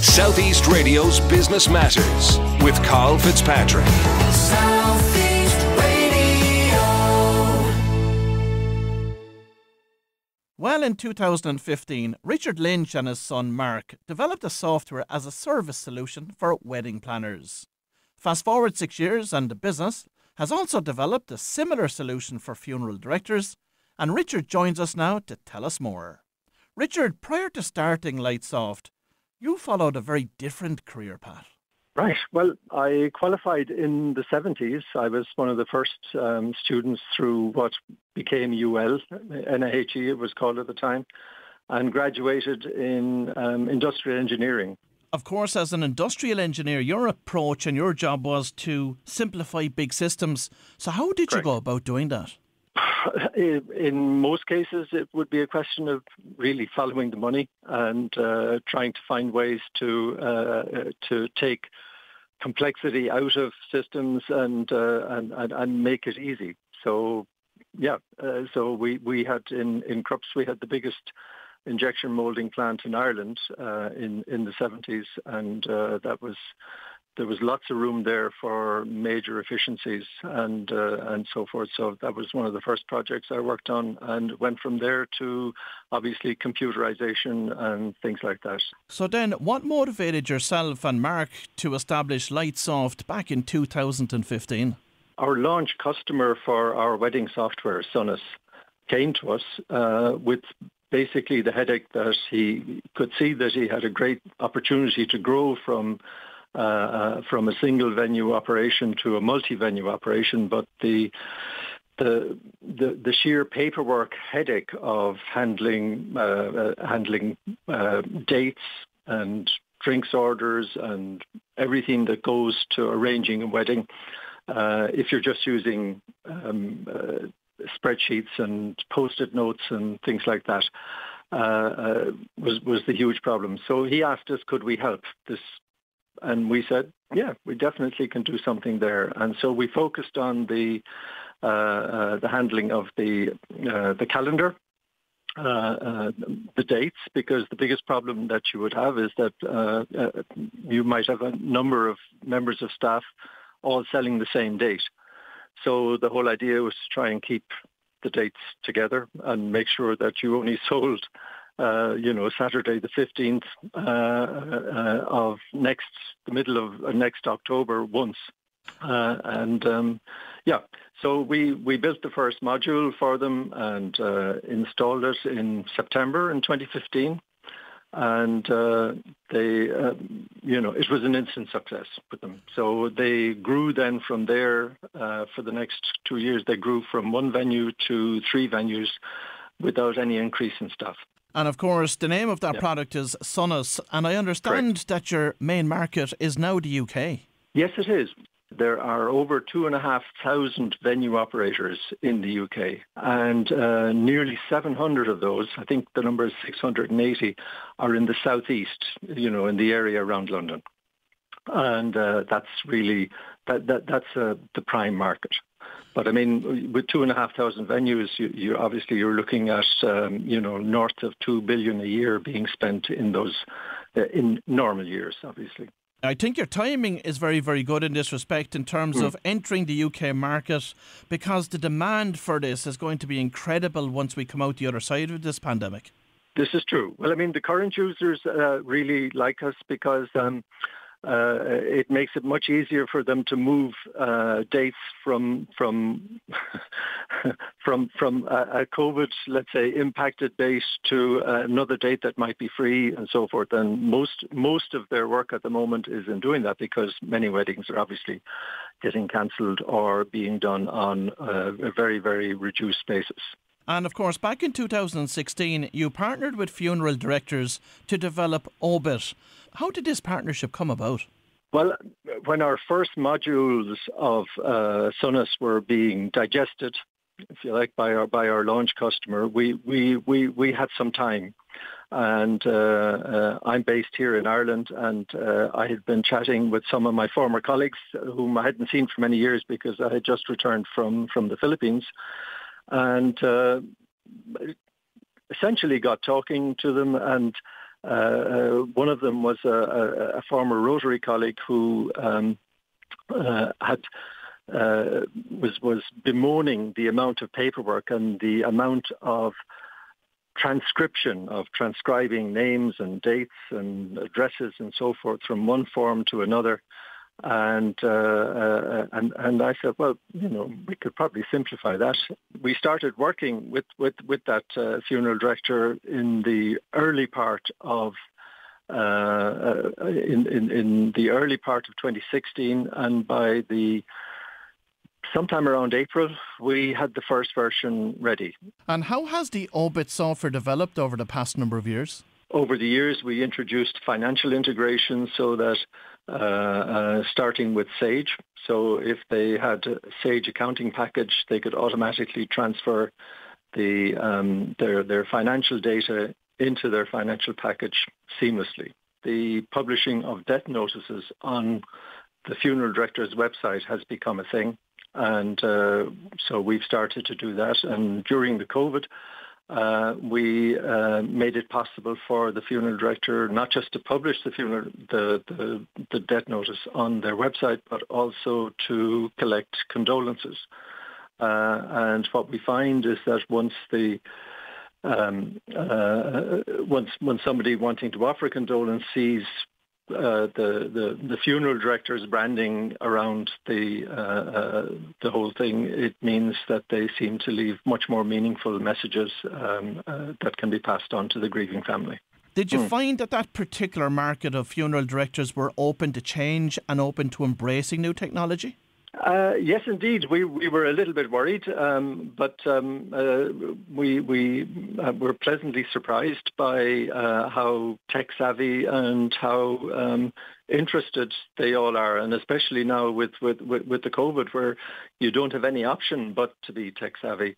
Southeast Radio's Business Matters with Carl Fitzpatrick. Southeast Radio. Well, in 2015, Richard Lynch and his son Mark developed a software as a service solution for wedding planners. Fast forward 6 years and the business has also developed a similar solution for funeral directors, and Richard joins us now to tell us more. Richard, prior to starting Lytesoft, you followed a very different career path. Right. Well, I qualified in the 70s. I was one of the first students through what became UL, NIHE it was called at the time, and graduated in industrial engineering. Of course, as an industrial engineer, your approach and your job was to simplify big systems. So how did you go about doing that? In most cases, it would be a question of really following the money and trying to find ways to take complexity out of systems and make it easy. So, so we had in Krups, we had the biggest injection molding plant in Ireland in the 70s, and there was lots of room there for major efficiencies and so forth. So that was one of the first projects I worked on, and went from there to obviously computerization and things like that. So then, what motivated yourself and Mark to establish Lytesoft back in 2015? Our launch customer for our wedding software, Sonus, came to us with basically the headache that he could see that he had a great opportunity to grow from a single venue operation to a multi-venue operation, but the sheer paperwork headache of handling dates and drinks orders and everything that goes to arranging a wedding, if you're just using spreadsheets and post-it notes and things like that, was the huge problem. So he asked us, could we help this? And we said, yeah, we definitely can do something there. And so we focused on the handling of the calendar, the dates, because the biggest problem that you would have is that you might have a number of members of staff all selling the same date. So the whole idea was to try and keep the dates together and make sure that you only sold Saturday the 15th of the middle of next October once. So we built the first module for them and installed it in September in 2015. And it was an instant success with them. So they grew then from there for the next 2 years. They grew from one venue to 3 venues without any increase in staff. And of course, the name of that product is Sonus, and I understand that your main market is now the UK. Yes, it is. There are over 2,500 venue operators in the UK, and nearly 700 of those, I think the number is 680, are in the southeast, in the area around London. And that's really, that's the prime market. But I mean, with 2,500 venues, you're looking at north of 2 billion a year being spent in those in normal years, obviously. I think your timing is very, very good in this respect in terms of entering the UK market, because the demand for this is going to be incredible once we come out the other side of this pandemic. This is true. Well, I mean, the current users really like us because it makes it much easier for them to move dates from a COVID, let's say, impacted date to another date that might be free and so forth. And most of their work at the moment is in doing that, because many weddings are obviously getting cancelled or being done on a very, very reduced basis. And of course, back in 2016, you partnered with funeral directors to develop Obit. How did this partnership come about? Well, when our first modules of Sonus were being digested, if you like, by our launch customer, we had some time. And I'm based here in Ireland, and I had been chatting with some of my former colleagues whom I hadn't seen for many years because I had just returned from the Philippines. And essentially got talking to them, and One of them was a former Rotary colleague who was bemoaning the amount of paperwork and the amount of transcribing names and dates and addresses and so forth from one form to another. And I said, well, we could probably simplify that. We started working with that funeral director in the early part of in the early part of 2016, and by sometime around April, we had the first version ready. And how has the Obit software developed over the past number of years? Over the years, we introduced financial integration so that starting with Sage, so if they had a Sage accounting package, they could automatically transfer their financial data into their financial package seamlessly. The publishing of death notices on the funeral director's website has become a thing. And so we've started to do that. And during the COVID, we made it possible for the funeral director not just to publish the death notice on their website, but also to collect condolences. And what we find is that once somebody wanting to offer condolence sees the funeral director's branding around the whole thing, it means that they seem to leave much more meaningful messages that can be passed on to the grieving family. Did you find that particular market of funeral directors were open to change and open to embracing new technology? Yes, indeed. We were a little bit worried, but we were pleasantly surprised by how tech savvy and how interested they all are, and especially now with the COVID, where you don't have any option but to be tech savvy.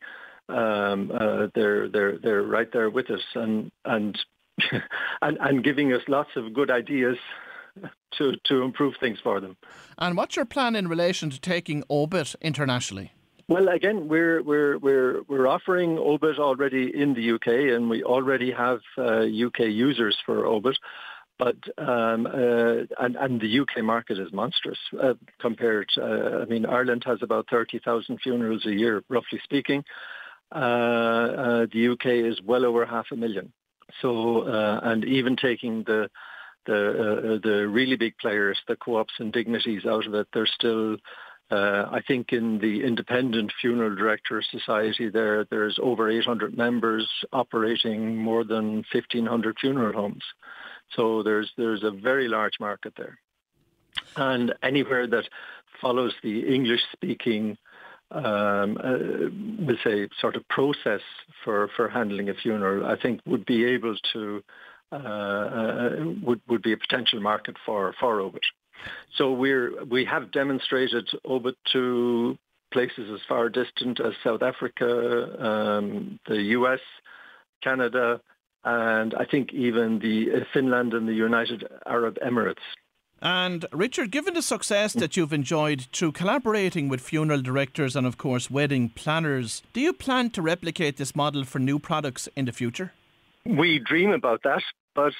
They're right there with us and and giving us lots of good ideas to improve things for them. And what's your plan in relation to taking Obit internationally? Well, again, we're offering Obit already in the UK, and we already have UK users for Obit. But and the UK market is monstrous compared. I mean, Ireland has about 30,000 funerals a year, roughly speaking. The UK is well over 500,000. So, and even taking the really big players, the co-ops and dignities out of it, there's still, I think in the Independent Funeral Directors Society there's over 800 members operating more than 1,500 funeral homes. So there's a very large market there. And anywhere that follows the English-speaking, we'll say, sort of process for handling a funeral, I think would be able to would be a potential market for Obit. So we have demonstrated Obit to places as far distant as South Africa, the US, Canada, and I think even the Finland and the United Arab Emirates. And Richard, given the success that you've enjoyed through collaborating with funeral directors and of course wedding planners, do you plan to replicate this model for new products in the future? We dream about that, but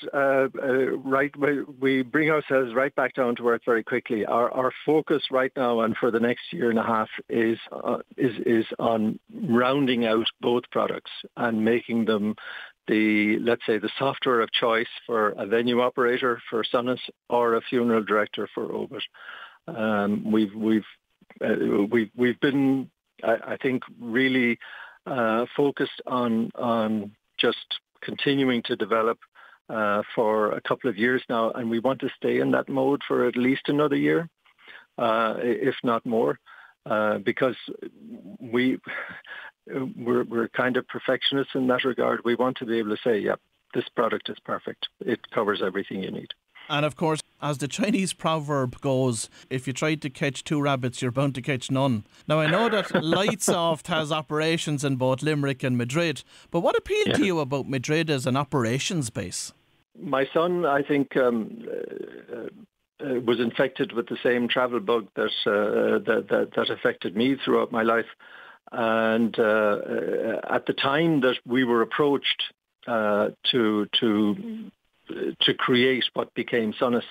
we bring ourselves right back down to earth very quickly. Our focus right now and for the next year and a half is on rounding out both products and making them let's say the software of choice for a venue operator for Sonas or a funeral director for Obit. We've been, I think, really focused on just continuing to develop for a couple of years now, and we want to stay in that mode for at least another year, if not more, because we're kind of perfectionists in that regard. We want to be able to say, yep, this product is perfect. It covers everything you need. And of course, as the Chinese proverb goes, if you try to catch two rabbits, you're bound to catch none. Now, I know that Lytesoft has operations in both Limerick and Madrid, but what appealed to you about Madrid as an operations base? My son, I think, was infected with the same travel bug that affected me throughout my life. And at the time that we were approached to to create what became Sonos.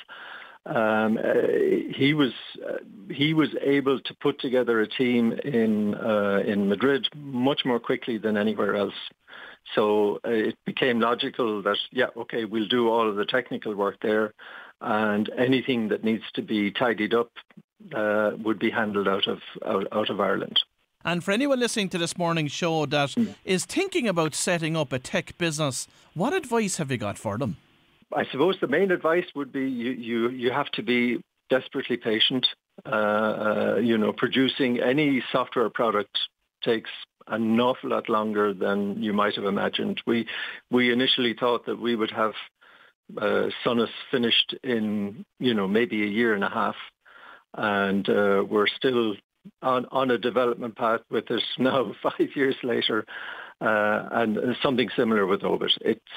He was able to put together a team in Madrid much more quickly than anywhere else. So it became logical that, we'll do all of the technical work there, and anything that needs to be tidied up would be handled out of Ireland. And for anyone listening to this morning's show that is thinking about setting up a tech business, what advice have you got for them? I suppose the main advice would be you have to be desperately patient. Producing any software product takes an awful lot longer than you might have imagined. We initially thought that we would have Sonos finished in maybe a year and a half, and we're still on a development path with us now 5 years later, and something similar with Obit.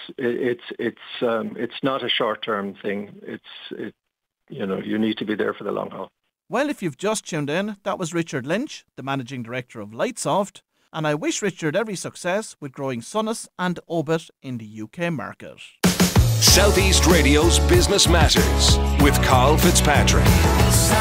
It's not a short-term thing. You need to be there for the long haul. Well, if you've just tuned in, that was Richard Lynch, the Managing Director of Lytesoft, and I wish Richard every success with growing Sonos and Obit in the UK market. Southeast Radio's Business Matters with Carl Fitzpatrick.